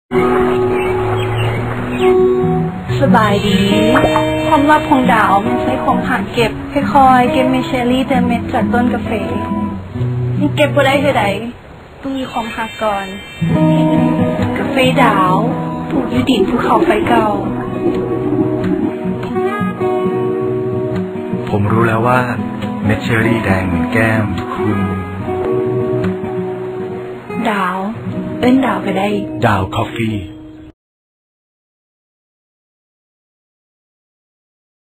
สบายดีความลับของดาวมันใช้ความหักเก็บค่อยๆเก็บเมเชอรี่แต่เม็ดจากต้นกาแฟนี่เก็บบ่ได้เท่าใดต้องมีความหักก่อนกาแฟดาวปลูกอยู่ดินภูเขาไฟเก่าผมรู้แล้วว่าเม็ดเชอรี่แดงเหมือนแก้มคุณดาวเอิ้นดาวก็ได้ดาวคอฟฟี่